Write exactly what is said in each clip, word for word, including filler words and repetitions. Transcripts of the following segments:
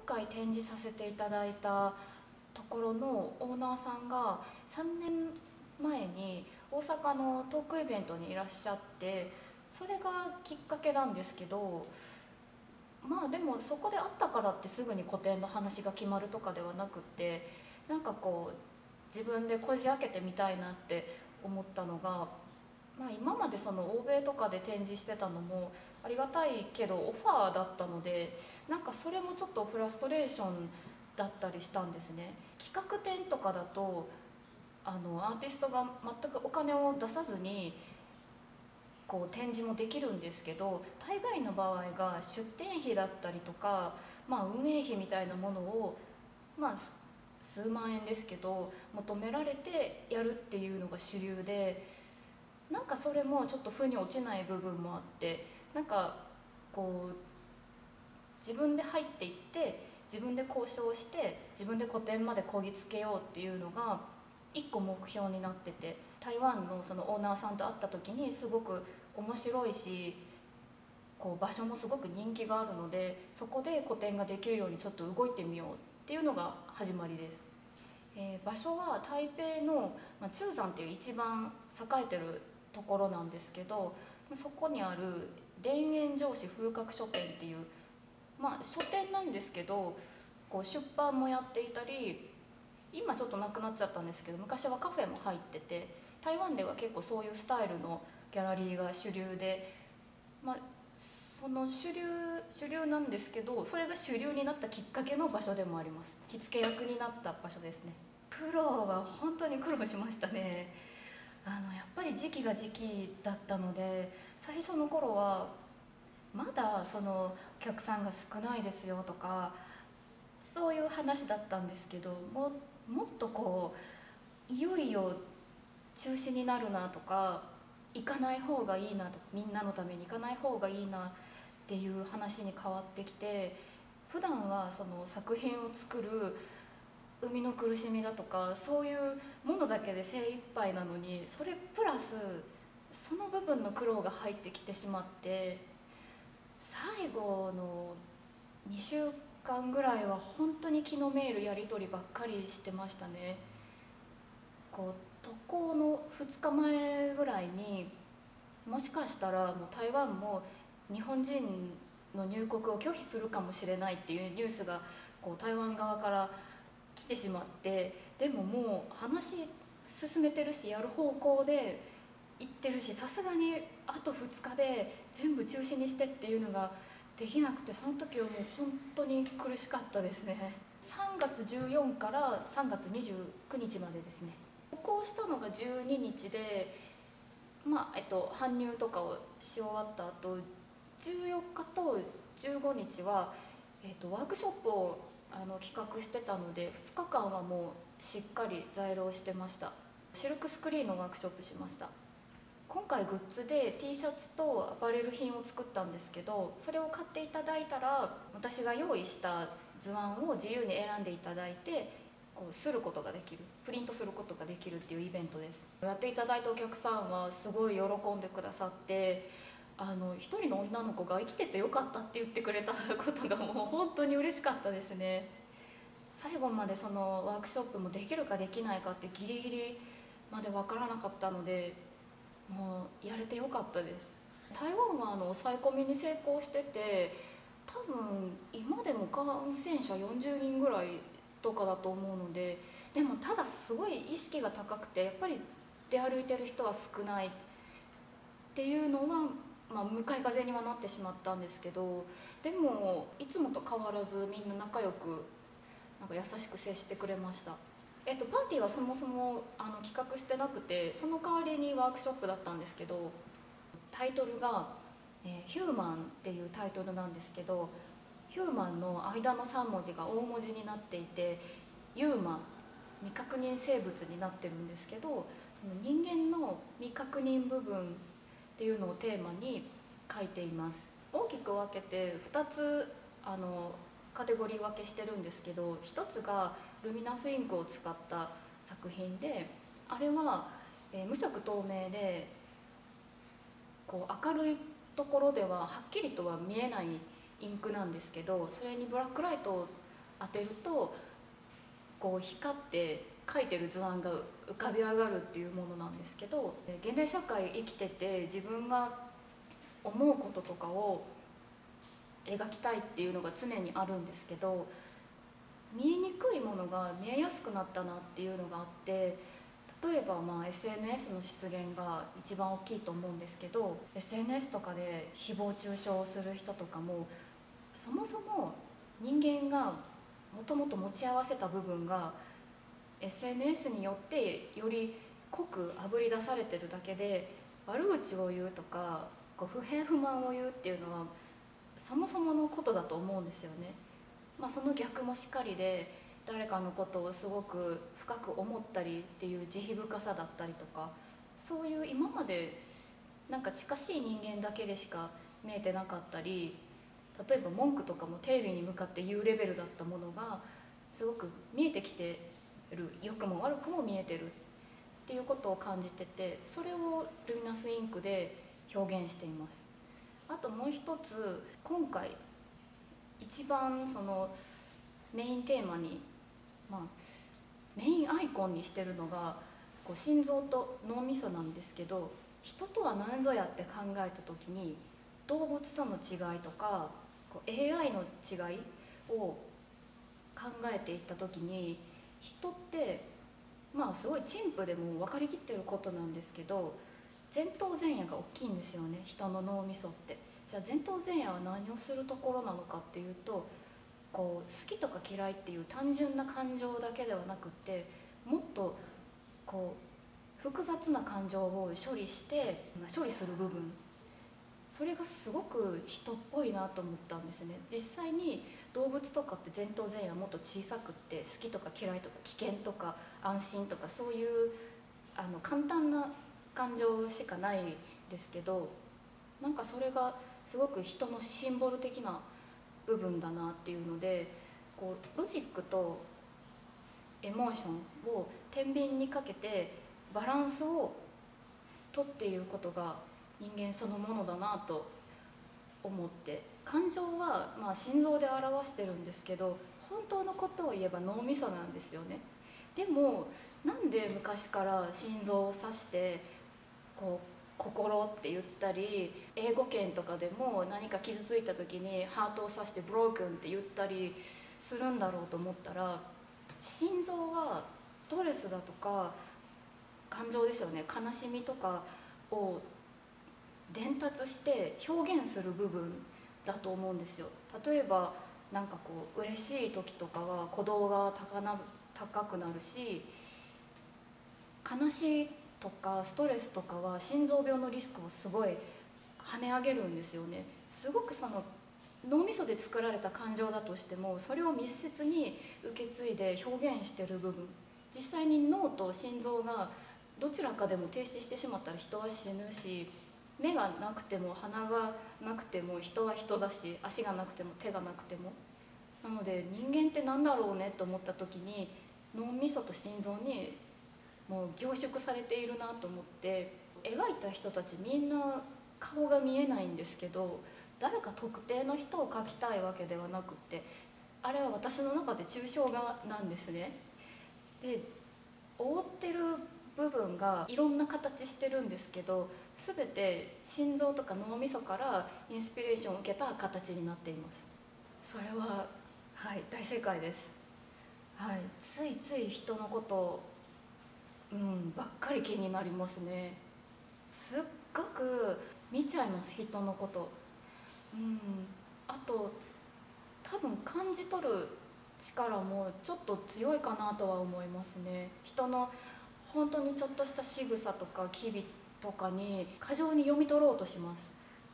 回展示させていただいたところのオーナーさんがさんねんまえに大阪のトークイベントにいらっしゃって、それがきっかけなんですけど、まあでもそこで会ったからってすぐに個展の話が決まるとかではなくって、なんかこう自分でこじ開けてみたいなって思ったのが、まあ、今までその欧米とかで展示してたのもありがたいけどオファーだったので、なんかそれもちょっとフラストレーションだったりしたんですね。企画展とかだとあのアーティストが全くお金を出さずにこう展示もできるんですけど、大概の場合が出展費だったりとか、まあ、運営費みたいなものを、まあ、数万円ですけど求められてやるっていうのが主流で、なんかそれもちょっと負に落ちない部分もあって、なんかこう自分で入っていって自分で交渉して自分で個展までこぎつけようっていうのが一個目標になってて、台湾のそのオーナーさんと会った時にすごく面白いし、こう場所もすごく人気があるので、そこで個展ができるようにちょっと動いてみようっていうのが始まりです。えー、場所は台北の、まあ、中山っていう一番栄えてるところなんですけど、そこにある田園城市風格書店っていう、まあ、書店なんですけど、こう出版もやっていたり、今ちょっとなくなっちゃったんですけど昔はカフェも入ってて、台湾では結構そういうスタイルのギャラリーが主流で、まあ、その主流主流なんですけど、それが主流になったきっかけの場所でもあります。火付け役になった場所ですね。苦労は本当に苦労しましたね。あのやっぱり時期が時期だったので、最初の頃はまだそのお客さんが少ないですよとかそういう話だったんですけど、ももっとこういよいよ中止になるなとか、行かない方がいいなと、みんなのために行かない方がいいなっていう話に変わってきて、普段はその作品を作る生みの苦しみだとかそういうものだけで精一杯なのに、それプラスその部分の苦労が入ってきてしまって、最後のにしゅうかんぐらいは本当に気のメールやり取りばっかりしてましたね。こう渡航のふつかまえぐらいに、もしかしたらもう台湾も日本人の入国を拒否するかもしれないっていうニュースがこう台湾側から来てしまって、でももう話進めてるしやる方向で行ってるし、さすがにあとふつかで全部中止にしてっていうのができなくて、その時はもう本当に苦しかったですね。さんがつじゅうよっかからさんがつにじゅうくにちまでですね。渡航したのがじゅうににちで、まあえっと、搬入とかをし終わった後じゅうよっかとじゅうごにちは、えっと、ワークショップをあの企画してたのでふつかかんはもうしっかり在労してました。シルクスクリーンのワークショップしました。今回グッズで T シャツとアパレル品を作ったんですけど、それを買っていただいたら私が用意した図案を自由に選んでいただいてこうすることができる、プリントすることができるっていうイベントです。やっていただいたお客さんはすごい喜んでくださって、あの一人の女の子が生きててよかったって言ってくれたことがもう本当に嬉しかったですね。最後までそのワークショップもできるかできないかってギリギリまで分からなかったので、もうやれてよかったです。台湾はあの抑え込みに成功してて、多分今でも感染者よんじゅうにんぐらいとかだと思うので、でもただすごい意識が高くて、やっぱり出歩いてる人は少ないっていうのは、まあ、向かい風にはなってしまったんですけど、でもいつもと変わらずみんな仲良くなんか優しく接してくれました。えっと、パーティーはそもそもあの企画してなくて、その代わりにワークショップだったんですけど、タイトルが、えー「ヒューマン」っていうタイトルなんですけど、ヒューマンの間のさんもじが大文字になっていて、ユーマン、未確認生物になってるんですけど、その人間の未確認部分っていうのをテーマに書いています。大きく分けてふたつあのカテゴリー分けしてるんですけど、ひとつがルミナスインクを使った作品で、あれは、えー無色透明でこう明るいところでははっきりとは見えないインクなんですけど、それにブラックライトを当てるとこう光って描いてる図案が浮かび上がるっていうものなんですけど、現代社会生きてて自分が思うこととかを描きたいっていうのが常にあるんですけど、見えにくいものが見えやすくなったなっていうのがあって、例えばまあ エスエヌエス の出現が一番大きいと思うんですけど、 エスエヌエス とかで誹謗中傷をする人とかも、そもそも人間がもともと持ち合わせた部分が エスエヌエス によってより濃くあぶり出されてるだけで、悪口を言うとかこう不平不満を言うっていうのはそもそものことだと思うんですよね。まあ、その逆もしかりで、誰かのことをすごく深く思ったりっていう慈悲深さだったりとか、そういう今までなんか近しい人間だけでしか見えてなかったり、例えば文句とかもテレビに向かって言うレベルだったものがすごく見えてきてる、良くも悪くも見えてるっていうことを感じてて、それをルミナスインクで表現しています。あともう一つ、今回一番そのメインテーマに、まあ、メインアイコンにしてるのがこう心臓と脳みそなんですけど、人とは何ぞやって考えた時に動物との違いとかこう エーアイ の違いを考えていった時に、人ってまあすごい陳腐でも分かりきってることなんですけど、前頭前野が大きいんですよね、人の脳みそって。じゃあ前頭前野は何をするところなのかっていうと、こう好きとか嫌いっていう単純な感情だけではなくって、もっとこう複雑な感情を処理して処理する部分、それがすごく人っぽいなと思ったんですね。実際に動物とかって前頭前野はもっと小さくって、好きとか嫌いとか危険とか安心とかそういうあの簡単な感情しかないですけど、なんかそれがすごく人のシンボル的な部分だなっていうので、こうロジックとエモーションを天秤にかけてバランスをとっていることが人間そのものだなと思って、感情はまあ心臓で表してるんですけど、本当のことを言えば脳みそなんですよね。でもなんで昔から心臓を指してこう心って言ったり、英語圏とかでも何か傷ついた時にハートを指してブロークンって言ったりするんだろうと思ったら、心臓はストレスだとか感情ですよね、悲しみとかを伝達して表現する部分だと思うんですよ。例えばなんかこう嬉しい時とかは鼓動が高な高くなるし、悲しいとかストレスとかは心臓病のリスクをすごい跳ね上げるんですよね。すごくその脳みそで作られた感情だとしても、それを密接に受け継いで表現してる部分、実際に脳と心臓がどちらかでも停止してしまったら人は死ぬし、目がなくても鼻がなくても人は人だし、足がなくても手がなくても。なので人間って何だろうねと思った時に、脳みそと心臓にもう凝縮されているなと思って、描いた人たちみんな顔が見えないんですけど、誰か特定の人を描きたいわけではなくって、あれは私の中で抽象画なんですね。で覆ってる部分がいろんな形してるんですけど、全て心臓とか脳みそからインスピレーションを受けた形になっています。それははい大正解です。はい、ついつい人のことうんばっかり気になりますね。すっごく見ちゃいます、人のこと。うん、あと多分感じ取る力もちょっと強いかなとは思いますね。人の本当にちょっとした仕草とか機微とかに過剰に読み取ろうとします。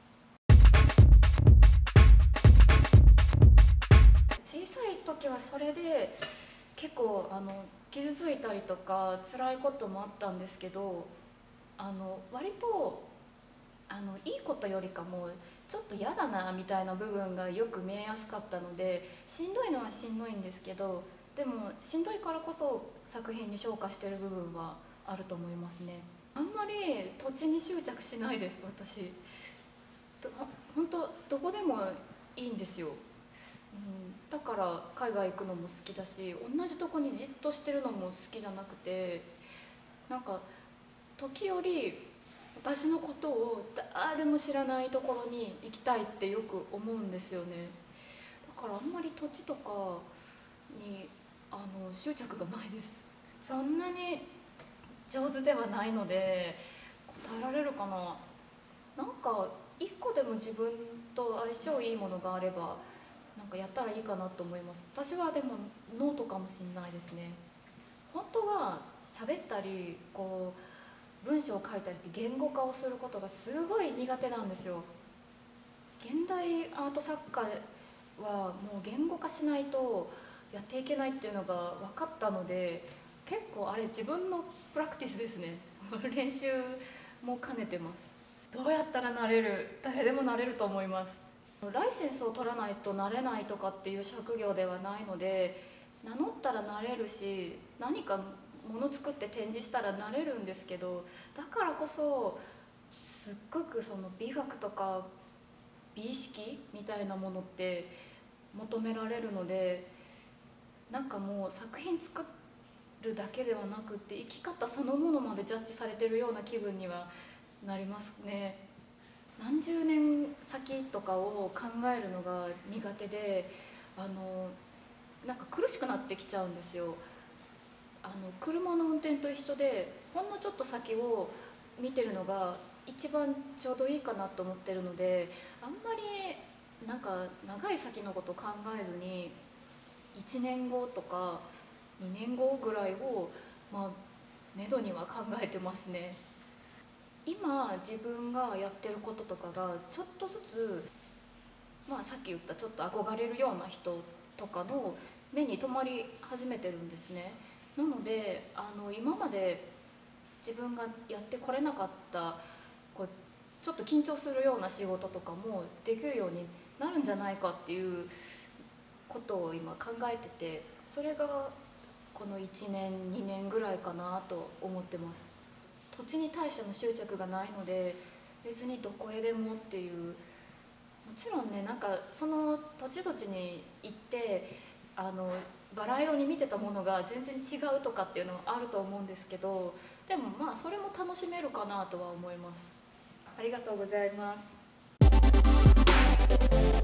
小さい時はそれで結構あの傷ついたりとか辛いこともあったんですけど、あの割とあのいいことよりかもちょっと嫌だなみたいな部分がよく見えやすかったので、しんどいのはしんどいんですけど、でもしんどいからこそ作品に昇華してる部分はあると思いますね。あんまり土地に執着しないです、私。と本当どこでもいいんですよ。 ん、だから海外行くのも好きだし、同じとこにじっとしてるのも好きじゃなくて、なんか時折私のことを誰も知らないところに行きたいってよく思うんですよね。だからあんまり土地とかにあの執着がないです。そんなに上手ではないので答えられるかな。なんか一個でも自分と相性いいものがあればなんかやったらいいかなと思います。私はでもノートかもしれないですね。本当は喋ったりこう文章を書いたりって言語化をすることがすごい苦手なんですよ。現代アート作家はもう言語化しないとやっていけないっていうのが分かったので、結構あれ自分のプラクティスですね。練習も兼ねてます。どうやったらなれる？誰でもなれると思います。ライセンスを取らないとなれないとかっていう職業ではないので、名乗ったらなれるし、何かもの作って展示したらなれるんですけど、だからこそすっごくその美学とか美意識みたいなものって求められるので、なんかもう作品作るだけではなくって生き方そのものまでジャッジされてるような気分にはなりますね。何十年先とかを考えるのが苦手で、あのなんか苦しくなってきちゃうんですよ。あの車の運転と一緒で、ほんのちょっと先を見てるのが一番ちょうどいいかなと思ってるので、あんまりなんか長い先のこと考えずにいちねんごとかにねんごぐらいをまあめどには考えてますね。今自分がやってることとかがちょっとずつ、まあ、さっき言ったちょっと憧れるような人とかの目に留まり始めてるんですね。なのであの今まで自分がやってこれなかったこうちょっと緊張するような仕事とかもできるようになるんじゃないかっていうことを今考えてて、それがこのいちねんにねんぐらいかなと思ってます。土地に対しての執着がないので、別にどこへでもっていう、もちろんね、なんかその土地土地に行ってあのバラ色に見てたものが全然違うとかっていうのはあると思うんですけど、でもまあそれも楽しめるかなとは思います。ありがとうございます。